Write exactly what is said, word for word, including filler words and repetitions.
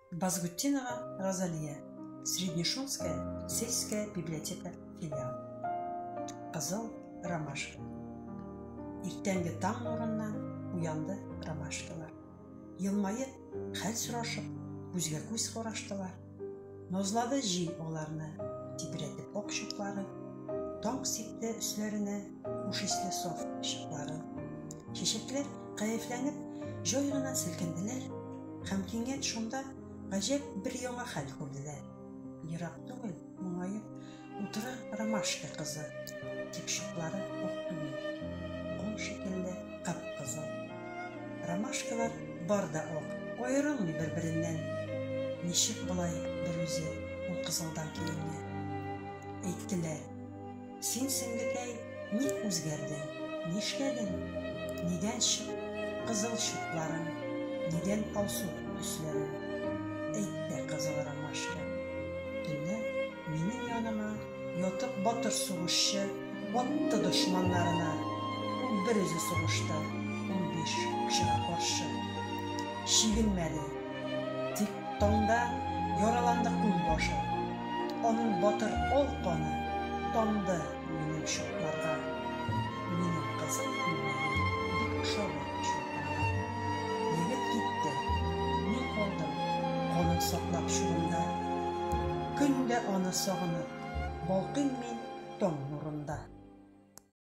Базгутинова Розалия, Среднешумская сельская библиотека филиал. Қызыл ромашка. Иртәнге таң нурыннан уянды ромашкалар. Елмайып, хәл сорашып, күзгә күз караштылар. Назлады җил аларны, тибрәтеп акчыклары, таң сипте өсләренә хуш исле саф ишеклары. Чәчәкләр кәефләнеп, җай гына селкенделәр, һәм кингән шунда гаҗәп бер яңа хәл күрделәр. Ерак түгел, моңаеп, утыра ромашка кызы, тик чуклары ак түгел, ком шикелле кып-кызыл. Ромашкалар бар да ак, аерылмый бер-береннән. Ничек болай бер үзе ул кызылдан киенгән? Әйттеләр: "Син, сеңлекәй, ник үзгәрдең? Нишләдең? Нидән чык кызыл чукларың? Нидән алсу төсләрең?" Әйтте кызыл ромашка: "Төнлә минем яныма ятып батыр сугышчы атты дошманнарына. Ул бер үзе сугышты, унбиш кешегә каршы. Чигенмәде. Тик таңда яраланды күлбашы. Аның батыр ал каны тамды минем чукларга. Минем кызыл күлмәгем бик ошады чукларга. Егет китте, мин калдым канын саклап шурында. Көндә аны сагынып, балкыйм мин таң нурында."